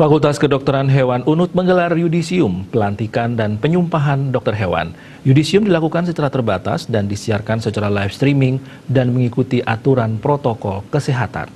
Fakultas Kedokteran Hewan UNUD menggelar yudisium, pelantikan, dan penyumpahan dokter hewan. Yudisium dilakukan secara terbatas dan disiarkan secara live streaming dan mengikuti aturan protokol kesehatan.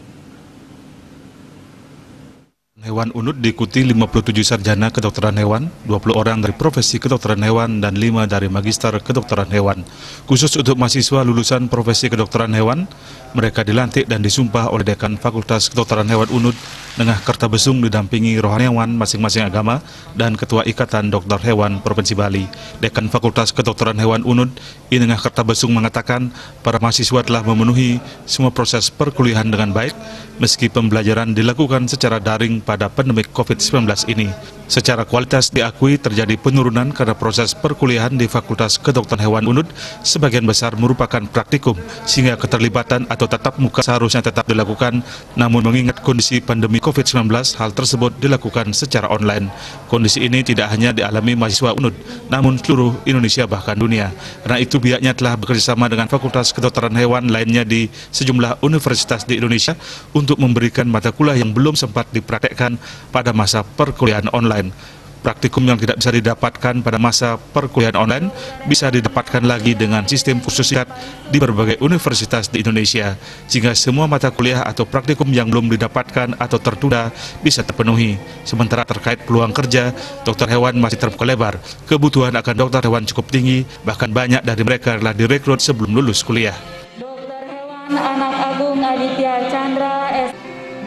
Hewan UNUD diikuti 57 sarjana kedokteran hewan, 20 orang dari profesi kedokteran hewan, dan 5 dari magister kedokteran hewan. Khusus untuk mahasiswa lulusan profesi kedokteran hewan, mereka dilantik dan disumpah oleh Dekan Fakultas Kedokteran Hewan UNUD Nengah Kertabesung didampingi rohaniawan masing-masing agama dan Ketua Ikatan Dokter Hewan Provinsi Bali. Dekan Fakultas Kedokteran Hewan UNUD Nengah Kertabesung mengatakan para mahasiswa telah memenuhi semua proses perkuliahan dengan baik meski pembelajaran dilakukan secara daring pada pandemi COVID-19 ini. Secara kualitas diakui terjadi penurunan karena proses perkuliahan di Fakultas Kedokteran Hewan UNUD sebagian besar merupakan praktikum sehingga keterlibatan atau tatap muka seharusnya tetap dilakukan, namun mengingat kondisi pandemi COVID-19 hal tersebut dilakukan secara online. Kondisi ini tidak hanya dialami mahasiswa UNUD, namun seluruh Indonesia bahkan dunia. Karena itu pihaknya telah bekerjasama dengan Fakultas Kedokteran Hewan lainnya di sejumlah universitas di Indonesia untuk memberikan mata kuliah yang belum sempat dipraktekkan pada masa perkuliahan online. Praktikum yang tidak bisa didapatkan pada masa perkuliahan online bisa didapatkan lagi dengan sistem khusus di berbagai universitas di Indonesia, sehingga semua mata kuliah atau praktikum yang belum didapatkan atau tertunda bisa terpenuhi. Sementara terkait peluang kerja, dokter hewan masih terbuka lebar. Kebutuhan akan dokter hewan cukup tinggi, bahkan banyak dari mereka telah direkrut sebelum lulus kuliah. Dokter hewan Anak Agung Aditya Chandra S.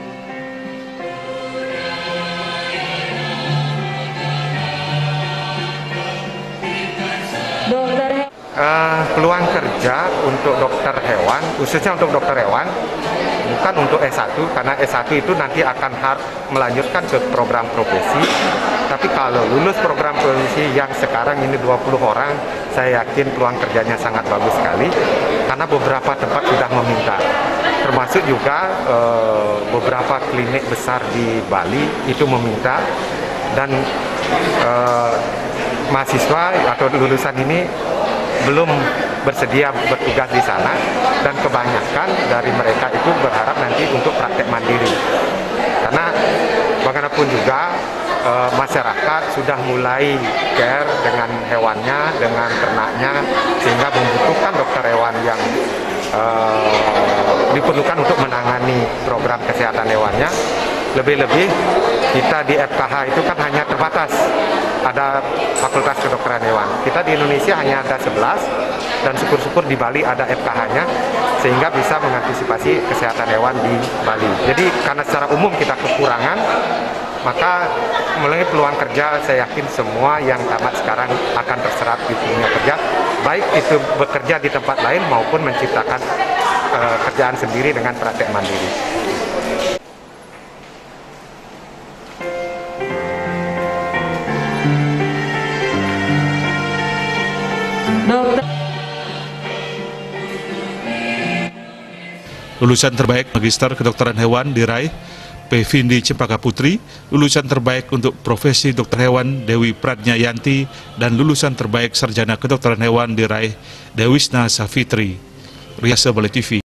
Peluang kerja untuk dokter hewan, khususnya untuk dokter hewan, bukan untuk S1, karena S1 itu nanti akan melanjutkan ke program profesi. Tapi kalau lulus program profesi yang sekarang ini 20 orang, saya yakin peluang kerjanya sangat bagus sekali, karena beberapa tempat sudah meminta. Termasuk juga beberapa klinik besar di Bali itu meminta, dan mahasiswa atau lulusan ini belum bersedia bertugas di sana, dan kebanyakan dari mereka itu berharap nanti untuk praktek mandiri. Karena bagaimanapun juga masyarakat sudah mulai care dengan hewannya, dengan ternaknya, sehingga membutuhkan dokter hewan yang diperlukan untuk menangani program kesehatan hewannya. Lebih-lebih kita di FKH itu kan hanya terbatas, ada Fakultas Kedokteran Hewan. Kita di Indonesia hanya ada 11, dan syukur-syukur di Bali ada FKH-nya, sehingga bisa mengantisipasi kesehatan hewan di Bali. Jadi karena secara umum kita kekurangan, maka melalui peluang kerja saya yakin semua yang tamat sekarang akan terserap di dunia kerja, baik itu bekerja di tempat lain maupun menciptakan kerjaan sendiri dengan praktek mandiri. Lulusan terbaik Magister Kedokteran Hewan diraih P. Vindi Cempaka Putri, lulusan terbaik untuk profesi dokter hewan Dewi Pradnyayanti, dan lulusan terbaik Sarjana Kedokteran Hewan diraih Dewisna Safitri. Riasa Bali TV.